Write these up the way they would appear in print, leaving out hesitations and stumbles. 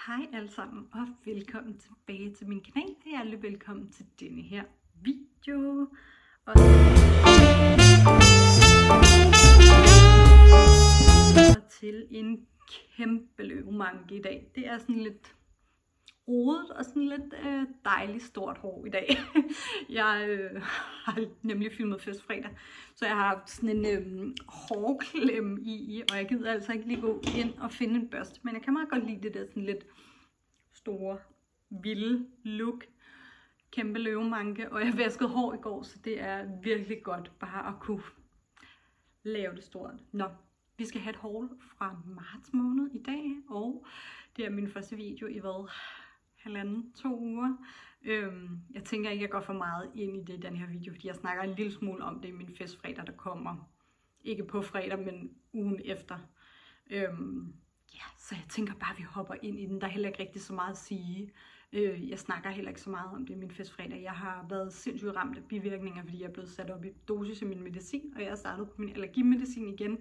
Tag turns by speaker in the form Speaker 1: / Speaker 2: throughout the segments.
Speaker 1: Hej alle sammen og velkommen tilbage til min kanal. Hjertelig velkommen til denne her video. Og til en kæmpe løvemanke i dag. Det er sådan lidt rodet og sådan lidt dejligt stort hår i dag. Jeg har nemlig filmet festfredag, så jeg har haft sådan en hårklem i, og jeg gider altså ikke lige gå ind og finde en børste, men jeg kan meget godt lide det der sådan lidt store, vilde look. Kæmpe løvemanke, og jeg vaskede hår i går, så det er virkelig godt bare at kunne lave det stort. Nå, vi skal have et haul fra marts måned i dag, og det er min første video i hvad? 1,5-2 uger. Jeg tænker ikke, at jeg går for meget ind i det i den her video, fordi jeg snakker en lille smule om det i min festfredag, der kommer. Ikke på fredag, men ugen efter. Så jeg tænker bare, at vi hopper ind i den. Der er heller ikke rigtig så meget at sige. Jeg snakker heller ikke så meget om det i min festfredag. Jeg har været sindssygt ramt af bivirkninger, fordi jeg er blevet sat op i dosis af min medicin, og jeg har startet på min allergimedicin igen.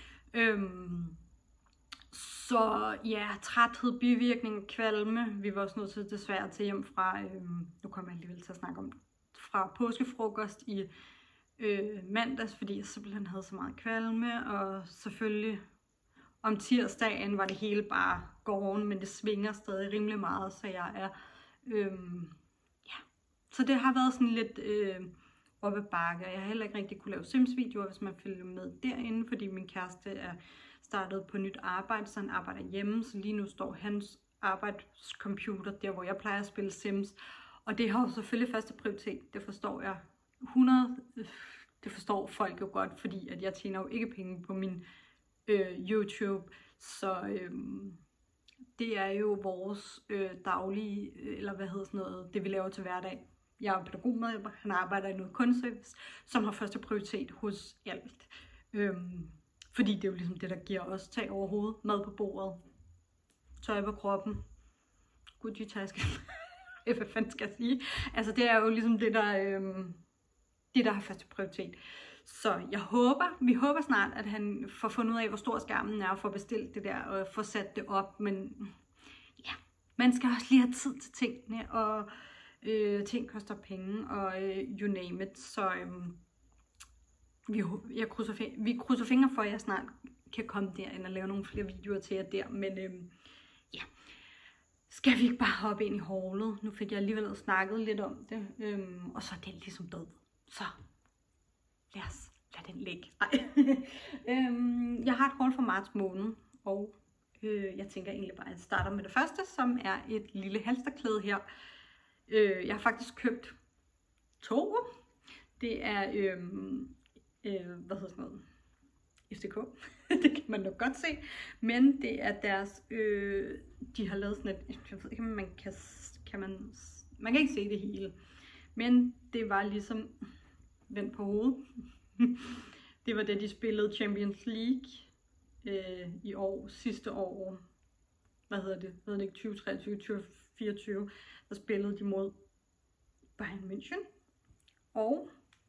Speaker 1: Så ja, træthed, bivirkning, kvalme. Vi var også nødt til desværre til hjem fra, nu kommer jeg alligevel til at snakke om det, fra påskefrokost i mandags, fordi jeg simpelthen havde så meget kvalme, og selvfølgelig om tirsdagen var det hele bare gården, men det svinger stadig rimelig meget, så jeg er, så det har været sådan lidt op ad bakke. Jeg har heller ikke rigtig kunne lave Sims-videoer, hvis man følger med derinde, fordi min kæreste er startet på nyt arbejde, så han arbejder hjemme, så lige nu står hans arbejdscomputer der, hvor jeg plejer at spille Sims, og det har jo selvfølgelig første prioritet, det forstår jeg 100, det forstår folk jo godt, fordi at jeg tjener jo ikke penge på min YouTube, så det er jo vores daglige, eller hvad hedder sådan noget, det vi laver til hverdag. Jeg er pædagogmedhjælper, han arbejder i noget kunstservice, som har første prioritet hos alt. Fordi det er jo ligesom det, der giver os tag over hovedet, mad på bordet, tøj på kroppen, Gucci-taske, hvad fanden skal jeg sige? Altså det er jo ligesom det, der har første prioritet. Så vi håber snart, at han får fundet ud af, hvor stor skærmen er, og får bestilt det der, og får sat det op, men ja, man skal også lige have tid til tingene, og ting koster penge, og you name it, så vi krydser fingre for, at jeg snart kan komme derind og lave nogle flere videoer til jer der, men ja, skal vi ikke bare hoppe ind i haulet? Nu fik jeg alligevel snakket lidt om det, og så er det ligesom død, så lad den ligge. Jeg har et haul fra marts måned, og jeg tænker egentlig bare, at jeg starter med det første, som er et lille halsterklæde her. Jeg har faktisk købt 2. Det er, hvad hedder sådan noget? FCK. Det kan man nok godt se. Men det er deres, de har lavet sådan et, jeg ved ikke, man kan ikke se det hele. Men det var ligesom, vendt på hovedet. Det var det, de spillede Champions League i år, sidste år. Hvad hedder det ikke, 2023, 2024. Der spillede de mod Bayern München. Og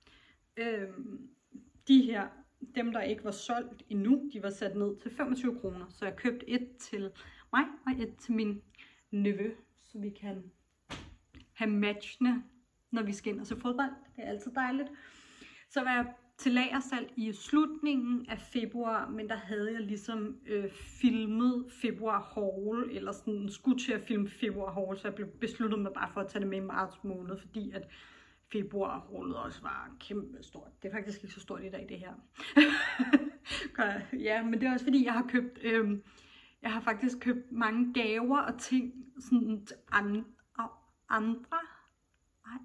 Speaker 1: de her, dem der ikke var solgt endnu, de var sat ned til 25 kroner. Så jeg købte et til mig og et til min nevø, så vi kan have matchene, når vi skal ind og se fodbold. Det er altid dejligt. Så var jeg til lagersalg i slutningen af februar, men der havde jeg ligesom filmet februar haul, eller sådan skulle til at filme februar haul, så jeg blev besluttet mig bare for at tage det med i marts måned, fordi at februar haulet også var kæmpe stort. Det er faktisk ikke så stort i dag, det her. Ja, men det er også fordi, jeg har faktisk købt mange gaver og ting sådan til andre. Ej,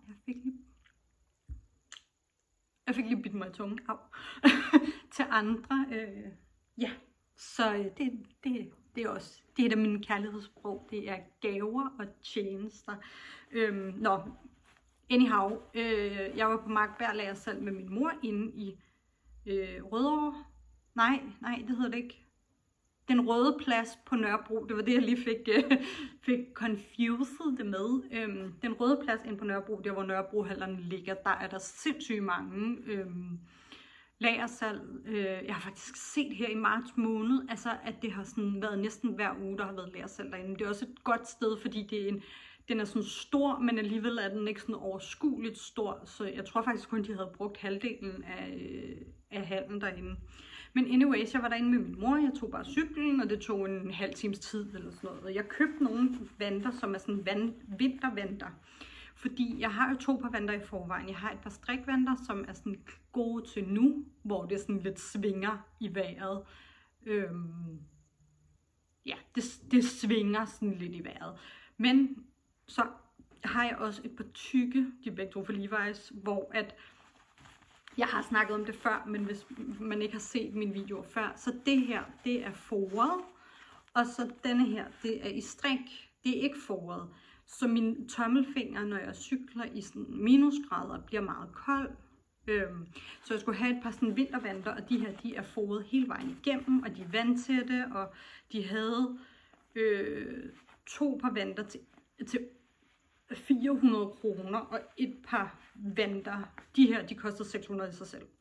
Speaker 1: jeg fik lige bidt mig i tungen. Til andre. Ja, så det er også, det er da min kærlighedssprog. Det er gaver og tjenester. Anyhow, jeg var på Markberg lagersalg med min mor inde i Rødovre. Nej, det hedder det ikke. Den røde plads på Nørrebro, det var det, jeg lige fik confused det med. Den røde plads inde på Nørrebro, der hvor Nørrebrohallerne ligger, der er der sindssygt mange lagersalg. Jeg har faktisk set her i marts måned, altså at det har sådan været næsten hver uge, der har været lagersalg derinde. Det er også et godt sted, fordi den er sådan stor, men alligevel er den ikke sådan overskueligt stor. Så jeg tror faktisk kun, de havde brugt halvdelen af hallen derinde. Men anyways, jeg var derinde med min mor, jeg tog bare cyklen, og det tog en halv times tid eller sådan noget. Jeg købte nogle vanter, som er sådan vintervanter. Fordi jeg har jo 2 par vanter i forvejen. Jeg har et par strikvanter, som er sådan gode til nu, hvor det sådan lidt svinger i vejret. Ja, det svinger sådan lidt i vejret. Men så har jeg også et par tykke, de er begge to fra Levi's, hvor at jeg har snakket om det før, men hvis man ikke har set mine videoer før, så det her, det er foret, og så denne her, det er i strik, det er ikke foret. Så mine tommelfingre, når jeg cykler i sådan minusgrader, bliver meget kold. Så jeg skulle have et par sådan vintervanter, og de her, de er foret hele vejen igennem, og de er vandtætte, og de havde 2 par vanter til 400 kroner, og et par vanter, de her, de kostede 600 i sig selv.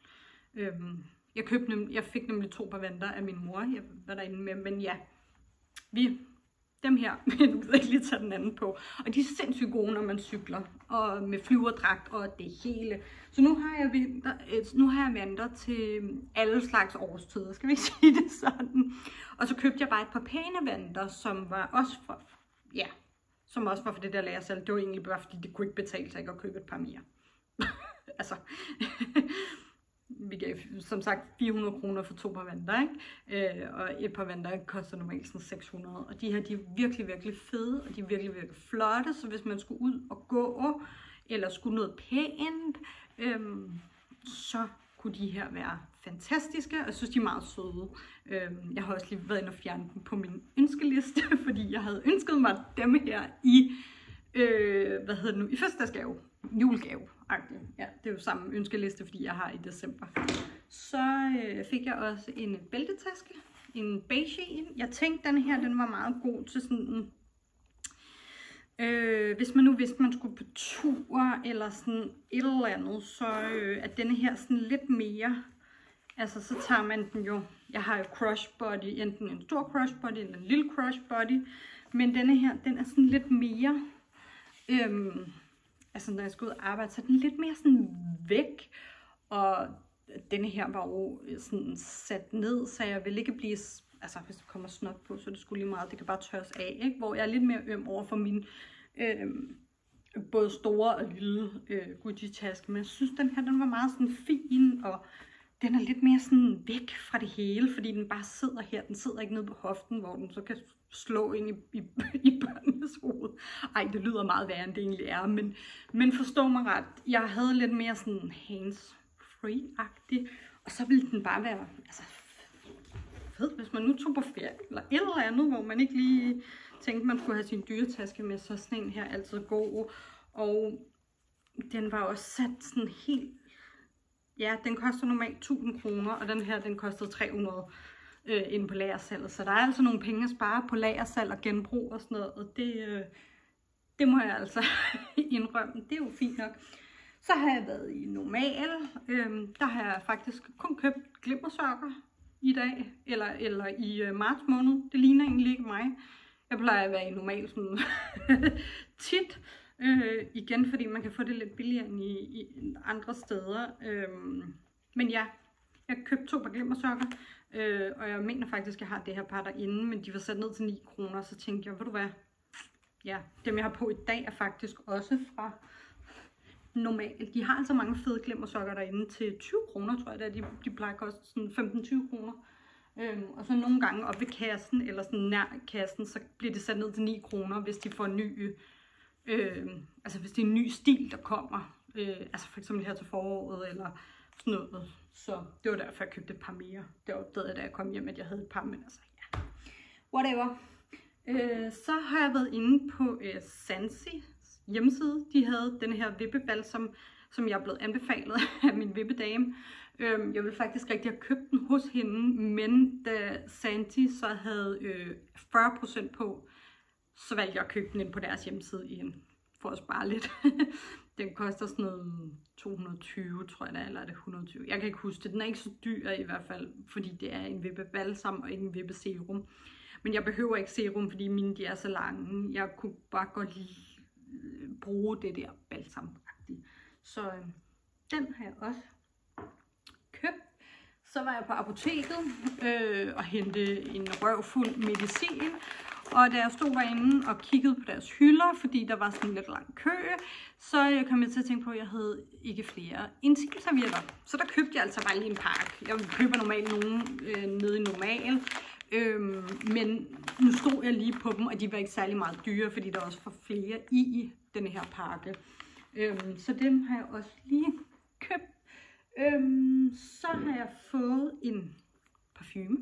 Speaker 1: Jeg fik nemlig 2 par vanter af min mor, jeg var derinde med, men ja, dem her, nu ved jeg ikke lige tage den anden på, og de er sindssygt gode, når man cykler, og med flyverdragt og det hele. Så nu har jeg vanter til alle slags årstider, skal vi ikke sige det sådan. Og så købte jeg bare et par pæne vanter, som også var for det der lagersalg. Det var egentlig bare, fordi det kunne ikke betale sig ikke at købe et par mere. Altså, vi gav som sagt 400 kroner for 2 par vanter, ikke? Og et par vanter koster normalt sådan 600. Og de her, de er virkelig, virkelig fede, og de er virkelig, virkelig flotte. Så hvis man skulle ud og gå, eller skulle noget pænt, så kunne de her være fantastiske, og jeg synes, de er meget søde. Jeg har også lige været inde og fjerne dem på min ønskeliste, fordi jeg havde ønsket mig dem her i, i fødselsdagsgave, julegave. Ja, det er jo samme ønskeliste, fordi jeg har i december. Så fik jeg også en bæltetaske, en beige en. Jeg tænkte, den her, den var meget god til sådan, hvis man nu vidste, man skulle på tur, eller sådan et eller andet, så er denne her sådan lidt mere, altså så tager man den jo, jeg har jo crossbody, enten en stor crossbody, eller en lille crossbody, men denne her, den er sådan lidt mere, altså når jeg skal ud og arbejde, så er den lidt mere sådan væk, og denne her var jo sådan sat ned, så jeg vil ikke blive, altså hvis der kommer snot på, så det skulle lige meget, det kan bare tørres af, ikke? Hvor jeg er lidt mere øm over for mine både store og lille Gucci-taske, men jeg synes den her, den var meget sådan fin, og den er lidt mere sådan væk fra det hele, fordi den bare sidder her, den sidder ikke nede på hoften, hvor den så kan slå ind i børnenes hoved. Ej, det lyder meget værre, end det egentlig er, men forstå mig ret, jeg havde lidt mere sådan hands-free-agtig, og så ville den bare være, altså fed, hvis man nu tog på ferie, eller et eller andet, hvor man ikke lige tænkte, man skulle have sin dyretaske med, så sådan en her altid god, og den var også sat sådan helt, ja, den koster normalt 1000 kroner, og den her, den kostede 300 inde på lagersalget, så der er altså nogle penge at spare på lagersalg og genbrug og sådan noget, og det må jeg altså indrømme, det er jo fint nok. Så har jeg været i Normal, der har jeg faktisk kun købt glimmersokker i dag, eller i marts måned, det ligner egentlig ikke mig. Jeg plejer at være i Normal sådan tit, igen fordi man kan få det lidt billigere end i andre steder. Men ja, jeg købte 2 par glimmersokker, og jeg mener faktisk, at jeg har det her par derinde, men de var sat ned til 9 kroner, så tænkte jeg, ved du hvad, ja, dem jeg har på i dag er faktisk også fra Normal. De har altså mange fede glimmersokker derinde til 20 kroner, tror jeg, de plejer at koste sådan 15-20 kroner. Og så nogle gange op ved kassen, eller sådan nær kassen, så bliver det sat ned til 9 kroner, hvis de får ny, altså hvis det er en ny stil, der kommer. Altså for eksempel her til foråret, eller sådan noget. Så det var derfor, jeg købte et par mere. Det opdagede jeg, da jeg kom hjem, at jeg havde et par, men altså ja, whatever. Så har jeg været inde på Sansi hjemmeside. De havde den her vippebalsam, som jeg er blevet anbefalet af min vippedame. Jeg ville faktisk rigtig have købt den hos hende, men da Santi så havde 40% på, så valgte jeg at købe den ind på deres hjemmeside igen. for at spare lidt. Den koster sådan noget 220, tror jeg, eller er det 120? Jeg kan ikke huske det. Den er ikke så dyr i hvert fald, fordi det er en vippebalsam og ikke en vippeserum. Men jeg behøver ikke serum, fordi mine de er så lange. Jeg kunne bare godt bruge det der balsam-agtige. Så den har jeg også købt. Så var jeg på apoteket og hente en røvfuld medicin. Og da jeg stod derinde og kiggede på deres hylder, fordi der var sådan en lidt lang kø, så kom jeg til at tænke på, at jeg havde ikke flere intimservietter. Så der købte jeg altså bare lige en pakke. Jeg køber normalt nogen nede i Normal. Men nu stod jeg lige på dem, og de var ikke særlig meget dyre, fordi der også var flere i denne her pakke. Så dem har jeg også lige købt. Så har jeg fået en parfume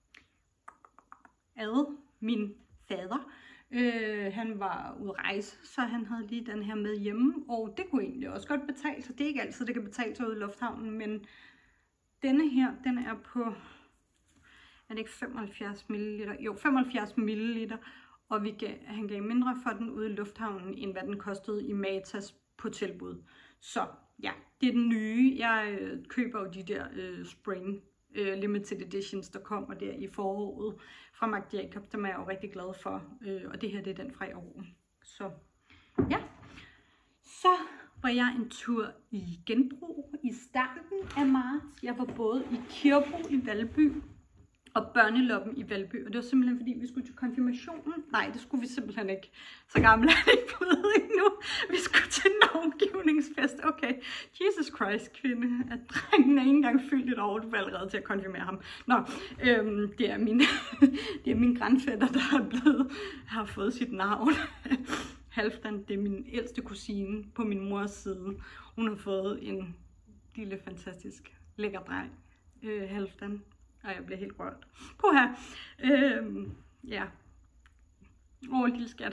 Speaker 1: af min fader. Han var ude at rejse, så han havde lige den her med hjemme, og det kunne egentlig også godt betale sig. Det er ikke altid, det kan betale sig ude i lufthavnen, men denne her, den er på, er det ikke 75 ml? Jo, 75 ml, og han gav mindre for den ude i lufthavnen, end hvad den kostede i Matas på tilbud. Så ja, det er den nye. Jeg køber jo de der Spring Limited Editions, der kommer der i foråret fra Marc Jacobs, dem er jeg jo rigtig glad for, og det her det er den fra i år. Så ja, så var jeg en tur i genbrug i starten af marts. Jeg var både i Kirbo i Valby og Børneloppen i Valby, og det var simpelthen fordi vi skulle til konfirmationen. Nej, det skulle vi simpelthen ikke. Så gammel er det ikke blevet endnu. Vi skulle til navngivningsfest. Okay, Jesus Christ, kvinde, at drengen er ikke engang fyldt et år, du var allerede til at konfirmere ham. Nå, det er min grandfætter, der har fået sit navn. Halfdan, det er min ældste kusine på min mors side. Hun har fået en lille fantastisk lækker dreng, Halfdan. Og jeg bliver helt rørt. Puha. Ja. Lille skat.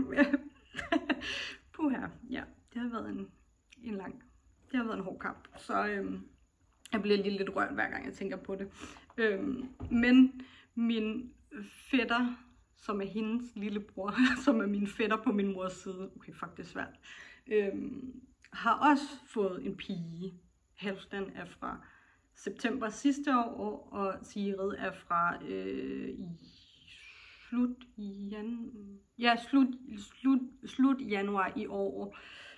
Speaker 1: Puha. Ja, det har været en hård kamp. Så jeg bliver lige lidt rørt, hver gang jeg tænker på det. Men min fætter, som er hendes lillebror, som er min fætter på min mors side, okay, fuck, det er svært, har også fået en pige. Halvdan er fra september sidste år, og Sigrid er fra slut januar i år.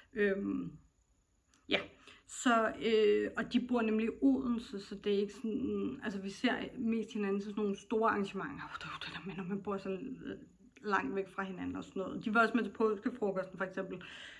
Speaker 1: Ja, så og de bor nemlig i Odense, så det er ikke sådan, altså vi ser mest hinanden til sådan nogle store arrangementer. Det der med, når man bor så langt væk fra hinanden og sådan noget. De var også med til påskefrokosten for eksempel.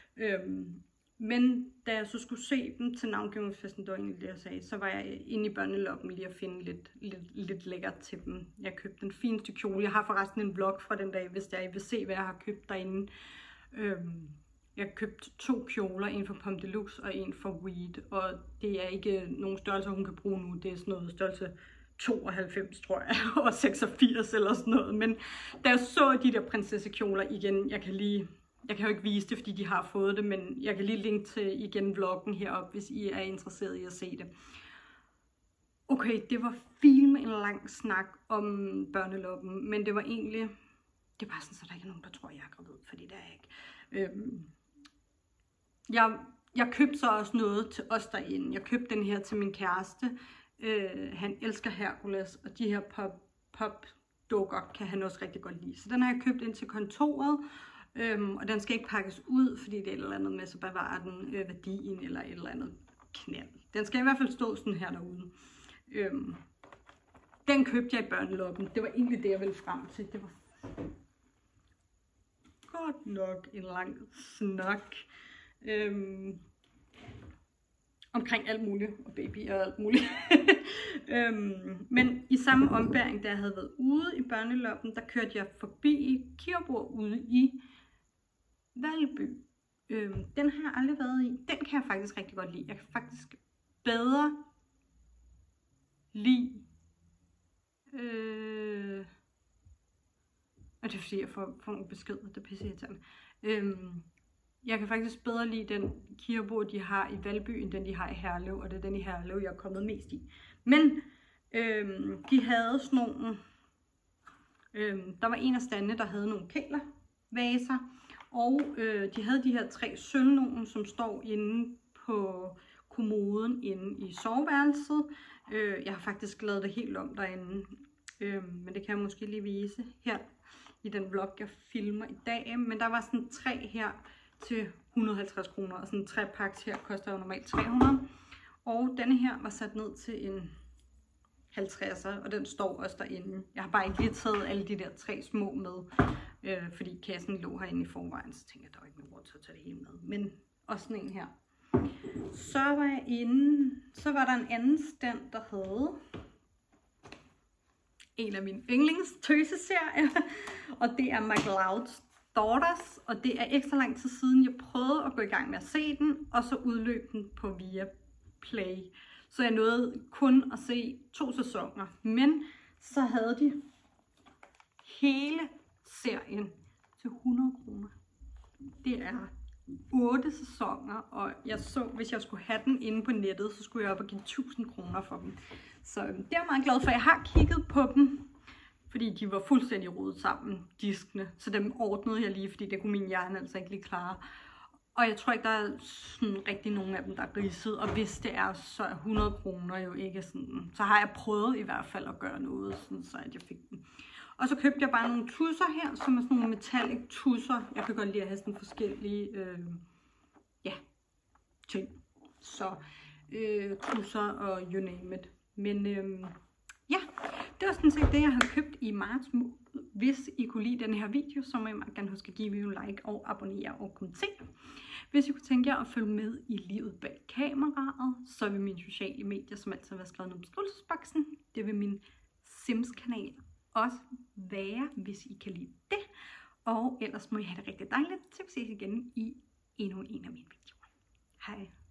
Speaker 1: Men da jeg så skulle se dem til navngivningsfesten, det var egentlig det, jeg sagde, så var jeg inde i Børneloppen lige at finde lidt lækkert til dem. Jeg købte den fineste kjole. Jeg har forresten en vlog fra den dag, hvis I vil se, hvad jeg har købt derinde. Jeg købte 2 kjoler, en for Pomme Deluxe og en for Weed, og det er ikke nogen størrelse, hun kan bruge nu. Det er sådan noget størrelse 92, tror jeg, og 86 eller sådan noget. Men da jeg så de der prinsessekjoler igen, jeg kan jo ikke vise det, fordi de har fået det, men jeg kan lige linke til igen vloggen heroppe, hvis I er interesseret i at se det. Okay, det var film en lang snak om Børneloppen, men det var egentlig, det var sådan, så der ikke er nogen, der tror, jeg er gravid, fordi det er jeg ikke. Jeg købte så også noget til os derinde. Jeg købte den her til min kæreste. Han elsker Hercules, og de her pop-dukker kan han også rigtig godt lide. Så den har jeg købt ind til kontoret. Og den skal ikke pakkes ud, fordi det er et eller andet med, så bevarer den værdien eller et eller andet knald. Den skal i hvert fald stå sådan her derude. Den købte jeg i Børneloppen. Det var egentlig det, jeg ville frem til. Det var godt nok en lang snak. Omkring alt muligt, og baby og alt muligt. Men i samme ombæring, da jeg havde været ude i Børneloppen, der kørte jeg forbi Kirbo ude i Valby. Den har jeg aldrig været i. Den kan jeg faktisk rigtig godt lide. Jeg kan faktisk bedre lide. Og det er fordi, jeg får nogle beskeder, det er pisseirriterende. Jeg kan faktisk bedre lide den Kirbo, de har i Valby, end den, de har i Herlev. Og det er den i Herlev, jeg er kommet mest i. Men de havde sådan nogle. Der var en af standene, der havde nogle kælervaser. Og de havde de her 3 sølvnogen, som står inde på kommoden inde i soveværelset. Jeg har faktisk lavet det helt om derinde, men det kan jeg måske lige vise her i den vlog, jeg filmer i dag. Men der var sådan 3 her til 150 kroner, og sådan en 3-pakke her koster jo normalt 300. Og denne her var sat ned til en 50'er, og den står også derinde. Jeg har bare ikke lige taget alle de der 3 små med, fordi kassen lå herinde i forvejen, så tænkte jeg, der var ikke nogen grund til at tage det hele med. Men også sådan en her. Så var jeg inde, så var der en anden stand, der havde en af mine yndlingstøseserier, og det er McLeod's Daughters, og det er ikke så lang tid siden, jeg prøvede at gå i gang med at se den, og så udløb den på Viaplay. Så jeg nåede kun at se 2 sæsoner, men så havde de hele serien til 100 kroner. Det er 8 sæsoner, og jeg så, hvis jeg skulle have den inde på nettet, så skulle jeg op og give 1000 kroner for dem. Så det er jeg meget glad for. Jeg har kigget på dem, fordi de var fuldstændig rodet sammen, diskene. Så dem ordnede jeg lige, fordi det kunne min hjerne altså ikke lige klare. Og jeg tror ikke, der er sådan rigtig nogen af dem, der er ridset. Og hvis det er, så er 100 kroner jo ikke sådan. Så har jeg prøvet i hvert fald at gøre noget, sådan, så at jeg fik den. Og så købte jeg bare nogle tusser her, som er sådan nogle metallic tusser. Jeg kan godt lide at have sådan forskellige ting. Så tusser og you name it. Men ja, det var sådan set det, jeg har købt i marts. Hvis I kunne lide den her video, så må I meget gerne huske at give en like og abonnere og kommentere. Hvis I kunne tænke jer at følge med i livet bag kameraet, så vil mine sociale medier, som altid være skrevet ned i beskrivelsesboksen, det vil min Sims-kanal også være, hvis I kan lide det. Og ellers må I have det rigtig dejligt, til vi ses igen i endnu en af mine videoer. Hej!